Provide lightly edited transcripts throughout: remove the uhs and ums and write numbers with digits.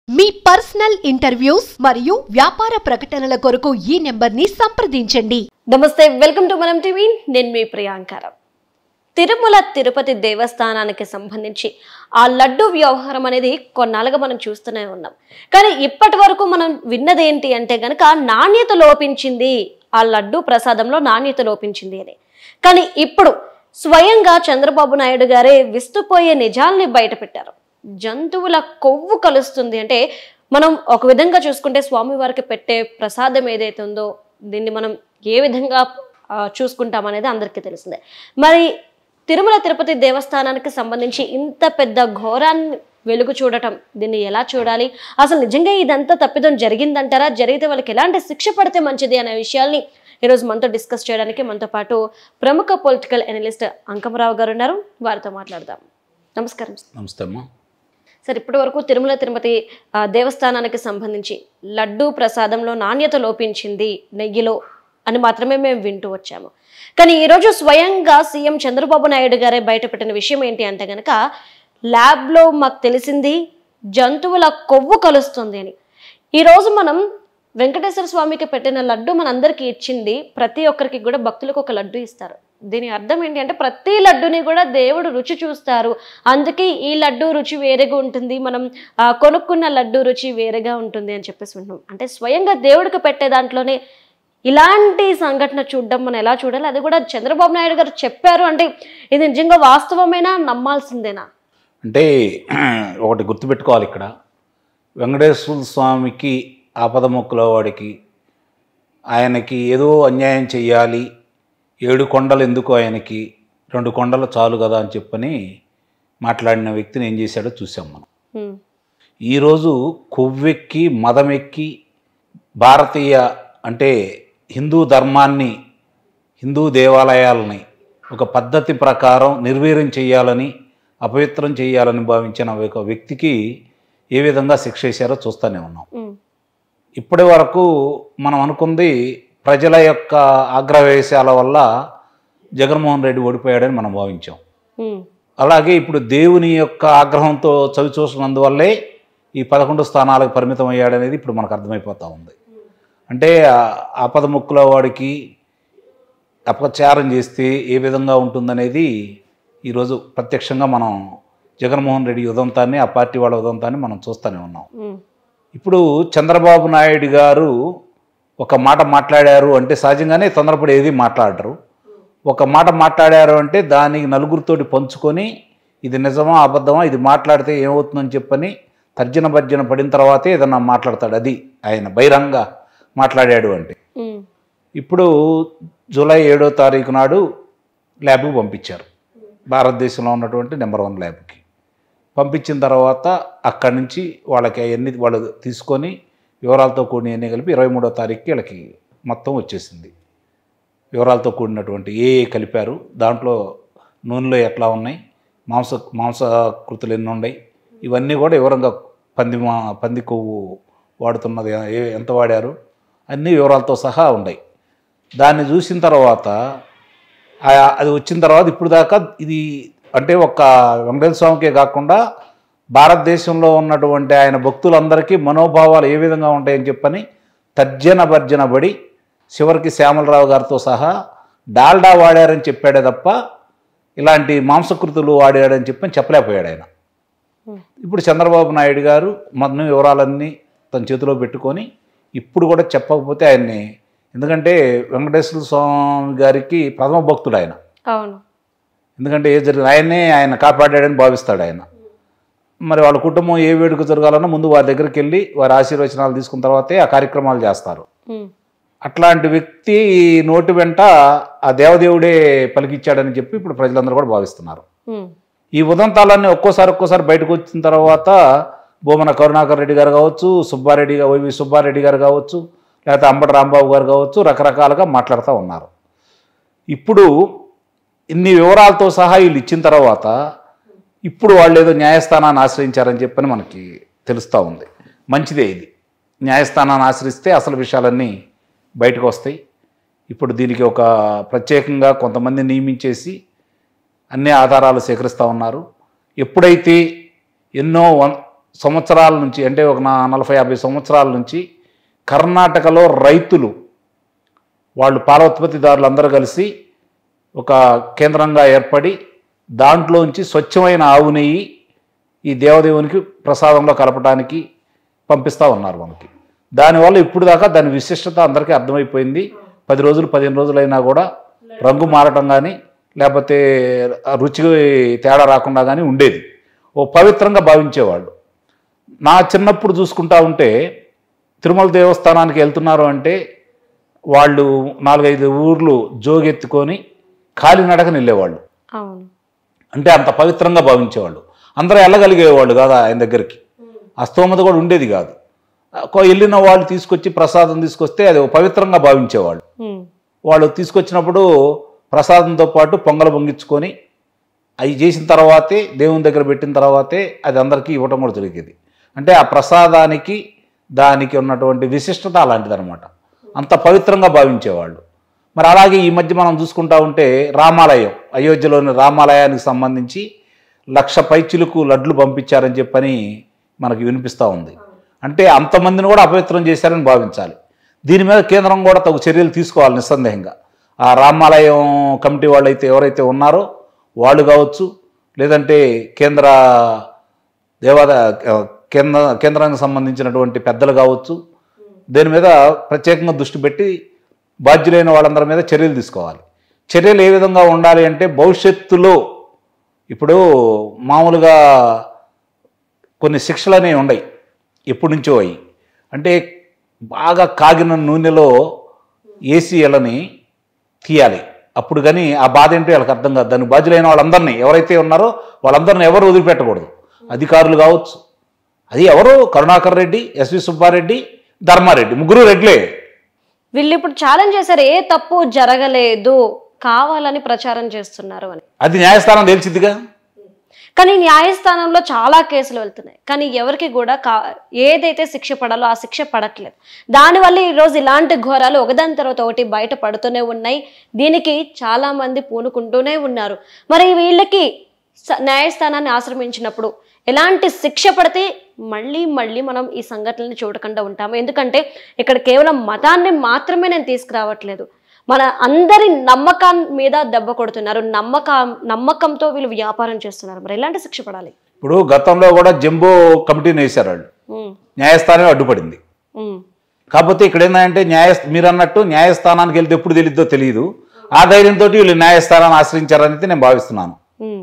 మీ personal interviews మరియు వ్యాపార ప్రకటనల కొరకు ఈ నెంబర్ని సంప్రదించండి. నమస్తే, వెల్కమ్ టు మనం టీవీ. నేను మీ ప్రియాంకర. తిరుమల తిరుపతి దేవస్థానానికి సంబంధించి ఆ లడ్డు వ్యవహారం అనేది కొన్నాళ్ళుగా మనం చూస్తూనే ఉన్నాం. కానీ ఇప్పటి వరకు మనం విన్నది ఏంటి అంటే గనక నాణ్యత లోపించింది, ఆ లడ్డు ప్రసాదంలో నాణ్యత లోపించింది అని. కానీ ఇప్పుడు స్వయంగా చంద్రబాబు నాయుడు గారే విస్తుపోయే నిజాల్ని బయటపెట్టారు. జంతువుల కొవ్వు కలుస్తుంది అంటే మనం ఒక విధంగా చూసుకుంటే స్వామివారికి పెట్టే ప్రసాదం ఏదైతే ఉందో దీన్ని మనం ఏ విధంగా చూసుకుంటామనేది అందరికీ తెలిసిందే. మరి తిరుమల తిరుపతి దేవస్థానానికి సంబంధించి ఇంత పెద్ద ఘోరాన్ని వెలుగు చూడటం, దీన్ని ఎలా చూడాలి, అసలు నిజంగా ఇదంతా తప్పిదం జరిగిందంటారా, జరిగితే వాళ్ళకి ఎలాంటి శిక్ష పడితే మంచిది అనే విషయాల్ని ఈరోజు మనతో డిస్కస్ చేయడానికి మనతో పాటు ప్రముఖ పొలిటికల్ అనలిస్ట్ అంకమరావు గారు ఉన్నారు. వారితో మాట్లాడదాం. నమస్కారం. నమస్తే అమ్మా. సార్, ఇప్పటి వరకు తిరుమల తిరుపతి దేవస్థానానికి సంబంధించి లడ్డు ప్రసాదంలో నాణ్యత లోపించింది నెయ్యిలో అని మాత్రమే మేము వింటూ వచ్చాము. కానీ ఈరోజు స్వయంగా సీఎం చంద్రబాబు నాయుడు గారే బయటపెట్టిన విషయం ఏంటి అంటే గనక ల్యాబ్లో మాకు తెలిసింది జంతువుల కొవ్వు కలుస్తుంది అని. ఈరోజు మనం వెంకటేశ్వర స్వామికి పెట్టిన లడ్డు మనందరికీ ఇచ్చింది, ప్రతి ఒక్కరికి కూడా భక్తులకు ఒక లడ్డు ఇస్తారు. దీని అర్థం ఏంటి అంటే ప్రతి లడ్డుని కూడా దేవుడు రుచి చూస్తారు. అందుకే ఈ లడ్డు రుచి వేరేగా ఉంటుంది, మనం కొనుక్కున్న లడ్డు రుచి వేరేగా ఉంటుంది అని చెప్పేసి వింటున్నాం. అంటే స్వయంగా దేవుడికి పెట్టే దాంట్లోనే ఇలాంటి సంఘటన చూడడం మనం ఎలా చూడాలి? అది కూడా చంద్రబాబు నాయుడు గారు చెప్పారు అంటే ఇది నిజంగా వాస్తవమేనా, నమ్మాల్సిందేనా? అంటే ఒకటి గుర్తుపెట్టుకోవాలి, ఇక్కడ వెంకటేశ్వర స్వామికి ఆపద మొక్కుల వాడికి ఆయనకి ఏదో అన్యాయం చెయ్యాలి, 7 కొండలు ఎందుకు ఆయనకి 2 కొండలు చాలు కదా అని చెప్పని మాట్లాడిన వ్యక్తిని ఏం చేశాడో చూసాం మనం. ఈరోజు కొవ్వెక్కి మదమెక్కి భారతీయ అంటే హిందూ ధర్మాన్ని, హిందూ దేవాలయాలని ఒక పద్ధతి ప్రకారం నిర్వీర్యం చేయాలని, అపవిత్రం చేయాలని భావించిన ఒక వ్యక్తికి ఏ విధంగా శిక్ష వేశారో చూస్తూనే ఉన్నాం. ఇప్పటి వరకు మనం అనుకుంది ప్రజల యొక్క ఆగ్రహవేశాల వల్ల జగన్మోహన్ రెడ్డి ఓడిపోయాడని మనం భావించాం. అలాగే ఇప్పుడు దేవుని యొక్క ఆగ్రహంతో చవి చూసినందువల్లే ఈ 11 స్థానాలకు పరిమితం అయ్యాడనేది ఇప్పుడు మనకు అర్థమైపోతూ ఉంది. అంటే ఆపద మొక్కుల వాడికి అపచారం చేస్తే ఏ విధంగా ఉంటుందనేది ఈరోజు ప్రత్యక్షంగా మనం జగన్మోహన్ రెడ్డి ఉదంతాన్ని, ఆ పార్టీ వాళ్ళ ఉదంతాన్ని మనం చూస్తూనే ఉన్నాం. ఇప్పుడు చంద్రబాబు నాయుడు గారు ఒక మాట మాట్లాడారు అంటే సహజంగానే తొందరపడి ఏది మాట్లాడరు. ఒక మాట మాట్లాడారు అంటే దానికి నలుగురితోటి పంచుకొని ఇది నిజమా అబద్ధమా, ఇది మాట్లాడితే ఏమవుతుందని చెప్పని తర్జన భర్జన పడిన తర్వాతే ఏదన్నా మాట్లాడతాడు. అది ఆయన బహిరంగ మాట్లాడాడు అంటే. ఇప్పుడు జూలై 7వ తారీఖు నాడు ల్యాబ్కి పంపించారు, భారతదేశంలో ఉన్నటువంటి నెంబర్ 1 ల్యాబ్కి పంపించిన తర్వాత అక్కడి నుంచి వాళ్ళకి అవన్నీ వాళ్ళు తీసుకొని వివరాలతో కూడిన అన్నీ కలిపి 23వ తారీఖుకి వీళ్ళకి మొత్తం వచ్చేసింది. వివరాలతో కూడినటువంటి ఏ కలిపారు, దాంట్లో నూనెలో ఎట్లా ఉన్నాయి, మాంసకృతులు ఎన్ని ఉన్నాయి, ఇవన్నీ కూడా వివరంగా పంది కొవ్వు వాడుతున్నది ఎంత వాడారు అన్ని వివరాలతో సహా ఉన్నాయి. దాన్ని చూసిన తర్వాత అది వచ్చిన తర్వాత ఇప్పుడు దాకా ఇది అంటే ఒక వెంకటేశ్వర స్వామికే కాకుండా భారతదేశంలో ఉన్నటువంటి ఆయన భక్తులందరికీ మనోభావాలు ఏ విధంగా ఉంటాయని చెప్పని తర్జన భర్జన పడి చివరికి శ్యామలరావు గారితో సహా డాల్డా వాడారని చెప్పాడే తప్ప ఇలాంటి మాంసకృతులు వాడాడని చెప్పని చెప్పలేకపోయాడు ఆయన. ఇప్పుడు చంద్రబాబు నాయుడు గారు మొత్తం వివరాలన్నీ తన చేతిలో పెట్టుకొని ఇప్పుడు కూడా చెప్పకపోతే ఆయన్ని, ఎందుకంటే వెంకటేశ్వర స్వామి గారికి ప్రథమ భక్తుడు ఆయన. ఎందుకంటే ఏ జరిగింది ఆయన కాపాడాడని భావిస్తాడు ఆయన. మరి వాళ్ళ కుటుంబం ఏ వేడుక జరగాలన్నా ముందు వారి దగ్గరికి వెళ్ళి వారి ఆశీర్వచనాలు తీసుకున్న తర్వాతే ఆ కార్యక్రమాలు చేస్తారు. అట్లాంటి వ్యక్తి నోటి వెంట ఆ దేవదేవుడే పలికిచ్చాడని చెప్పి ఇప్పుడు ప్రజలందరూ కూడా భావిస్తున్నారు. ఈ ఉదంతాలన్నీ ఒక్కోసారి బయటకు వచ్చిన తర్వాత భూమన కరుణాకర్ రెడ్డి గారు కావచ్చు, వైవి సుబ్బారెడ్డి గారు కావచ్చు, లేకపోతే అంబటి రాంబాబు గారు కావచ్చు, రకరకాలుగా మాట్లాడుతూ ఉన్నారు. ఇప్పుడు ఇన్ని వివరాలతో సహా వీళ్ళు ఇచ్చిన తర్వాత ఇప్పుడు వాళ్ళు ఏదో న్యాయస్థానాన్ని ఆశ్రయించారని చెప్పని మనకి తెలుస్తూ ఉంది. మంచిదే, ఇది న్యాయస్థానాన్ని ఆశ్రయిస్తే అసలు విషయాలన్నీ బయటకు వస్తాయి. ఇప్పుడు దీనికి ఒక ప్రత్యేకంగా కొంతమంది నియమించేసి అన్ని ఆధారాలు సేకరిస్తూ ఉన్నారు. ఎప్పుడైతే ఎన్నో సంవత్సరాల నుంచి, అంటే ఒక 40-50 సంవత్సరాల నుంచి కర్ణాటకలో రైతులు వాళ్ళు పాల ఉత్పత్తిదారులు అందరూ కలిసి ఒక కేంద్రంగా ఏర్పడి దాంట్లోంచి స్వచ్ఛమైన ఆవు నెయ్యి ఈ దేవదేవునికి ప్రసాదంలో కలపడానికి పంపిస్తూ ఉన్నారు మనకి. దానివల్ల ఇప్పుడు దాకా దాని విశిష్టత అందరికీ అర్థమైపోయింది. 10 రోజులు 15 రోజులైనా కూడా రంగు మారటం కానీ లేకపోతే రుచికి తేడా రాకుండా కానీ ఉండేది. ఓ పవిత్రంగా భావించేవాళ్ళు. నా చిన్నప్పుడు చూసుకుంటా ఉంటే తిరుమల దేవస్థానానికి వెళ్తున్నారు అంటే వాళ్ళు 4-5 ఊర్లు జోగెత్తుకొని కాలినడకని వెళ్ళేవాళ్ళు. అంటే అంత పవిత్రంగా భావించేవాళ్ళు. అందరూ వెళ్ళగలిగేవాళ్ళు కాదు ఆయన దగ్గరికి, ఆ స్తోమత కూడా ఉండేది కాదు. వెళ్ళిన వాళ్ళు తీసుకొచ్చి ప్రసాదం తీసుకొస్తే అది పవిత్రంగా భావించేవాళ్ళు. వాళ్ళు తీసుకొచ్చినప్పుడు ప్రసాదంతో పాటు పొంగలు పొంగించుకొని అవి చేసిన తర్వాతే దేవుని దగ్గర పెట్టిన తర్వాతే అది అందరికీ ఇవ్వటం కూడా జరిగేది. అంటే ఆ ప్రసాదానికి దానికి ఉన్నటువంటి విశిష్టత అలాంటిదన్నమాట. అంత పవిత్రంగా భావించేవాళ్ళు. మరి అలాగే ఈ మధ్య మనం చూసుకుంటా ఉంటే రామాలయం, అయోధ్యలోని రామాలయానికి సంబంధించి 1,00,000 పైచిలకు లడ్లు పంపించారని చెప్పని మనకి వినిపిస్తూ ఉంది. అంటే అంతమందిని కూడా అపవిత్రం చేశారని భావించాలి. దీని మీద కేంద్రం కూడా తగు చర్యలు తీసుకోవాలి నిస్సందేహంగా. ఆ రామాలయం కమిటీ వాళ్ళు అయితే ఎవరైతే ఉన్నారో వాళ్ళు కావచ్చు, లేదంటే కేంద్రానికి సంబంధించినటువంటి పెద్దలు కావచ్చు, దీని మీద ప్రత్యేకంగా దృష్టి పెట్టి బాధ్యులైన వాళ్ళందరి మీద చర్యలు తీసుకోవాలి. చర్యలు ఏ విధంగా ఉండాలి అంటే భవిష్యత్తులో ఇప్పుడు మామూలుగా కొన్ని శిక్షలు అనేవి ఉన్నాయి, ఎప్పటి నుంచో అయ్యి. అంటే బాగా కాగిన నూనెలో ఏసీ ఎలని తీయాలి. అప్పుడు కానీ ఆ బాధ ఏంటో వాళ్ళకి అర్థం కాదు. దానికి బాధ్యులైన వాళ్ళందరినీ ఎవరైతే ఉన్నారో వాళ్ళందరినీ ఎవరు వదిలిపెట్టకూడదు. అధికారులు కావచ్చు, అది ఎవరు కరుణాకర్ రెడ్డి, ఎస్వి సుబ్బారెడ్డి, ధర్మారెడ్డి, 3 రెడ్లే. వీళ్ళు ఇప్పుడు ఛాలెంజ్ చేశారు, ఏ తప్పు జరగలేదు, కావాలని ప్రచారం చేస్తున్నారు అని. అది న్యాయస్థానం తెలిసిద్దిగా. కానీ న్యాయస్థానంలో చాలా కేసులు వెళ్తున్నాయి, కానీ ఎవరికి కూడా ఏదైతే శిక్ష పడాలో ఆ శిక్ష పడట్లేదు. దానివల్ల ఈరోజు ఇలాంటి ఘోరాలు ఒకదాని తర్వాత ఒకటి బయట పడుతూనే ఉన్నాయి. దీనికి చాలా మంది పూనుకుంటూనే ఉన్నారు. మరి వీళ్ళకి న్యాయస్థానాన్ని ఆశ్రమించినప్పుడు ఎలాంటి శిక్ష పడితే మళ్ళీ మళ్ళీ మనం ఈ సంఘటనని చూడకుండా ఉంటాము. ఎందుకంటే ఇక్కడ కేవలం మతాన్ని మాత్రమే నేను తీసుకురావట్లేదు, మన అందరి నమ్మకం మీద దెబ్బ కొడుతున్నారు. నమ్మకంతో వీళ్ళు వ్యాపారం చేస్తున్నారు. మరి ఎలాంటి శిక్ష పడాలి? ఇప్పుడు గతంలో కూడా జంబో కమిటీని వేశారు వాళ్ళు, న్యాయస్థానం అడ్డుపడింది. కాకపోతే ఇక్కడ ఏంటంటే మీరు అన్నట్టు న్యాయస్థానానికి వెళ్తే ఎప్పుడు తెలియదో తెలియదు. ఆ ధైర్యంతో వీళ్ళు న్యాయస్థానాన్ని ఆశ్రయించారని నేను భావిస్తున్నాను.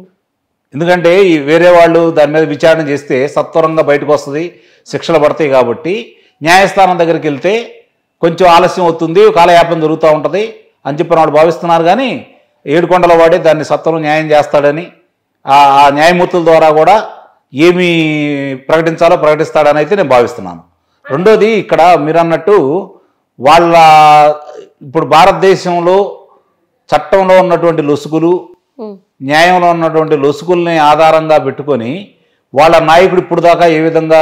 ఎందుకంటే వేరే వాళ్ళు దాని మీద విచారణ చేస్తే సత్వరంగా బయటకు వస్తుంది, శిక్షలు పడతాయి. కాబట్టి న్యాయస్థానం దగ్గరికి వెళ్తే కొంచెం ఆలస్యం అవుతుంది, కాలయాపన జరుగుతూ ఉంటుంది అని చెప్పి వాళ్ళు భావిస్తున్నారు. కానీ ఏడుకొండల వాడే దాన్ని సత్వరం న్యాయం చేస్తాడని, ఆ న్యాయమూర్తుల ద్వారా కూడా ఏమి ప్రకటించాలో ప్రకటిస్తాడని అయితే నేను భావిస్తున్నాను. రెండోది, ఇక్కడ మీరు అన్నట్టు వాళ్ళ ఇప్పుడు భారతదేశంలో చట్టంలో ఉన్నటువంటి లొసుగులు, న్యాయంలో ఉన్నటువంటి లొసుగుల్ని ఆధారంగా పెట్టుకొని వాళ్ళ నాయకుడు ఇప్పుడు దాకా ఏ విధంగా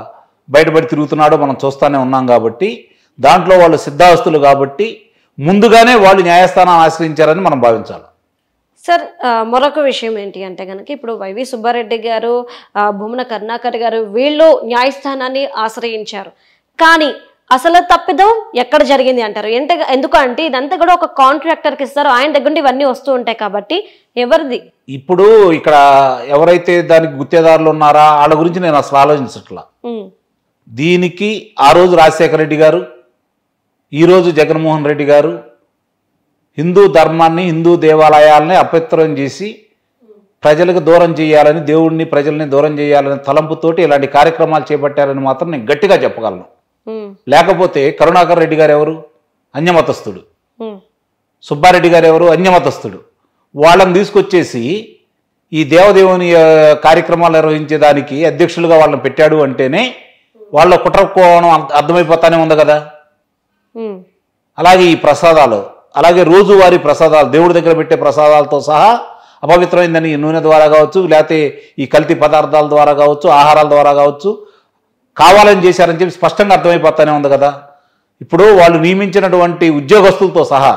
బయటపడి తిరుగుతున్నాడో మనం చూస్తూనే ఉన్నాం. కాబట్టి దాంట్లో వాళ్ళు సిద్ధాస్తులు కాబట్టి ముందుగానే వాళ్ళు న్యాయస్థానాన్ని ఆశ్రయించారని మనం భావించాలి. సార్, మరొక విషయం ఏంటి అంటే కనుక ఇప్పుడు వైవి సుబ్బారెడ్డి గారు, భూమన కరుణాకర్ గారు వీళ్ళు న్యాయస్థానాన్ని ఆశ్రయించారు. కానీ అసలు తప్పిదం ఎక్కడ జరిగింది అంటారు? ఎందుకంటే ఇదంతా కూడా ఒక కాంట్రాక్టర్కి ఇస్తారు, ఆయన దగ్గర నుండి ఇవన్నీ వస్తూ ఉంటాయి. కాబట్టి ఎవరిది? ఇప్పుడు ఇక్కడ ఎవరైతే దానికి గుత్తేదారులు ఉన్నారా వాళ్ళ గురించి నేను అసలు ఆలోచించట్లా. దీనికి ఆ రోజు రాజశేఖర రెడ్డి గారు, ఈరోజు జగన్మోహన్ రెడ్డి గారు హిందూ ధర్మాన్ని, హిందూ దేవాలయాలని అపవిత్రం చేసి ప్రజలకు దూరం చేయాలని, దేవుడిని ప్రజల్ని దూరం చేయాలని తలంపుతోటి ఇలాంటి కార్యక్రమాలు చేపట్టారని మాత్రం నేను గట్టిగా చెప్పగలను. లేకపోతే కరుణాకర్ రెడ్డి గారు ఎవరు? అన్యమతస్థుడు. సుబ్బారెడ్డి గారు ఎవరు? అన్యమతస్థుడు. వాళ్ళని తీసుకొచ్చేసి ఈ దేవదేవుని కార్యక్రమాలు నిర్వహించేదానికి అధ్యక్షులుగా వాళ్ళని పెట్టాడు అంటేనే వాళ్ళ కుట్రకోణం అర్థమైపోతానే ఉంది కదా. అలాగే ఈ ప్రసాదాలు, అలాగే రోజువారీ ప్రసాదాలు, దేవుడి దగ్గర పెట్టే ప్రసాదాలతో సహా అపవిత్రమైందని ఈ నూనె ద్వారా కావచ్చు, లేకపోతే ఈ కల్తీ పదార్థాల ద్వారా కావచ్చు, ఆహారాల ద్వారా కావచ్చు, కావాలని చేశారని చెప్పి స్పష్టంగా అర్థమైపోతానే ఉంది కదా. ఇప్పుడు వాళ్ళు నియమించినటువంటి ఉద్యోగస్తులతో సహా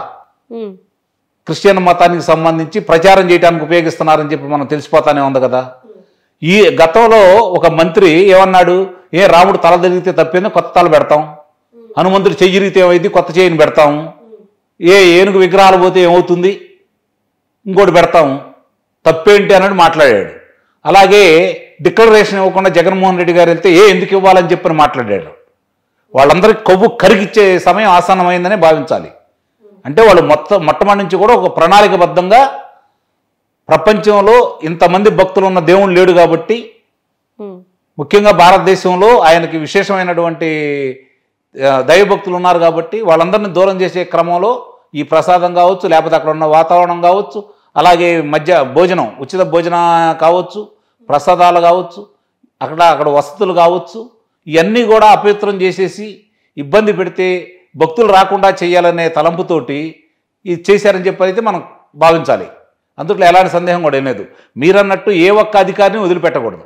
క్రిస్టియన్ మతానికి సంబంధించి ప్రచారం చేయడానికి ఉపయోగిస్తున్నారని చెప్పి మనం తెలిసిపోతానే ఉంది కదా. ఈ గతంలో ఒక మంత్రి ఏమన్నాడు, రాముడు తల తిరిగితే తప్పింది, కొత్త తల పెడతాం, హనుమంతుడు చెయ్యి తిరిగితే ఏమైంది, కొత్త చెయ్యిని పెడతాం, ఏనుగు విగ్రహాలు పోతే ఏమవుతుంది, ఇంకోటి పెడతాం, తప్పేంటి అన్నట్టు మాట్లాడాడు. అలాగే డిక్లరేషన్ ఇవ్వకుండా జగన్మోహన్ రెడ్డి గారు వెళ్తే ఎందుకు ఇవ్వాలని చెప్పని మాట్లాడాడు. వాళ్ళందరికీ కొవ్వు కరిగిచ్చే సమయం ఆసన్నమైందనే భావించాలి. అంటే వాళ్ళు మొట్టమొదటి నుంచి కూడా ఒక ప్రణాళికబద్ధంగా ప్రపంచంలో ఇంతమంది భక్తులు ఉన్న దేవుడు లేడు కాబట్టి, ముఖ్యంగా భారతదేశంలో ఆయనకి విశేషమైనటువంటి దైవభక్తులు ఉన్నారు కాబట్టి వాళ్ళందరినీ దూరం చేసే క్రమంలో ఈ ప్రసాదం కావచ్చు, లేకపోతే అక్కడ ఉన్న వాతావరణం కావచ్చు, అలాగే మధ్య భోజనం, ఉచిత భోజనం కావచ్చు, ప్రసాదాలు కావచ్చు, అక్కడ వసతులు కావచ్చు, ఇవన్నీ కూడా అపవిత్రం చేసేసి ఇబ్బంది పెడితే భక్తులు రాకుండా చేయాలనే తలంపుతోటి ఇది చేశారని చెప్పి అయితే మనం భావించాలి. అందుట్లో ఎలాంటి సందేహం కూడా ఏం లేదు. మీరన్నట్టు ఏ ఒక్క అధికారిని వదిలిపెట్టకూడదు,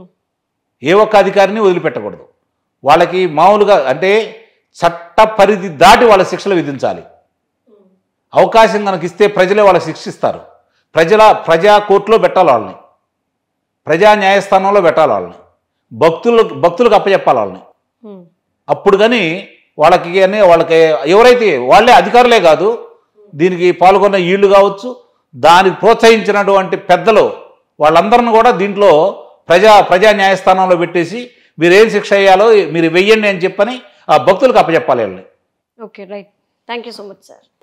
వాళ్ళకి మామూలుగా అంటే చట్ట పరిధి దాటి వాళ్ళ శిక్షలు విధించాలి. అవకాశం కనుక ఇస్తే ప్రజలే వాళ్ళకి శిక్షిస్తారు. ప్రజా కోర్టులో పెట్టాలి వాళ్ళని, ప్రజా న్యాయస్థానంలో పెట్టాలి వాళ్ళని, భక్తులకు అప్పచెప్పాలి వాళ్ళని. అప్పుడు కానీ వాళ్ళకి ఎవరైతే వాళ్ళే అధికారులే కాదు, దీనికి పాల్గొన్న వీళ్ళు కావచ్చు, దానికి ప్రోత్సహించినటువంటి పెద్దలు, వాళ్ళందరిని కూడా దీంట్లో ప్రజా న్యాయస్థానంలో పెట్టేసి మీరేం శిక్ష అయ్యాలో మీరు వెయ్యండి అని చెప్పని ఆ భక్తులకు అప్పచెప్పాలి వాళ్ళని. Okay, right. Thank you so much sir.